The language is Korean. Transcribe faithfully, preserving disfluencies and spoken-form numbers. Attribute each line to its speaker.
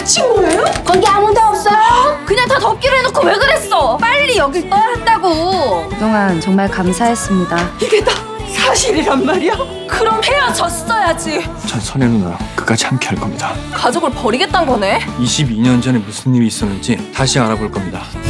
Speaker 1: 다친 거예요?
Speaker 2: 거기 아무도 없어요?
Speaker 3: 그냥 다 덮기로 해놓고 왜 그랬어? 빨리 여길 떠야 한다고.
Speaker 4: 그동안 정말 감사했습니다.
Speaker 1: 이게 다 사실이란 말이야?
Speaker 3: 그럼 헤어졌어야지.
Speaker 5: 전 선혜 누나랑 끝까지 함께 할 겁니다.
Speaker 3: 가족을 버리겠다는 거네.
Speaker 5: 이십이 년 전에 무슨 일이 있었는지 다시 알아볼 겁니다.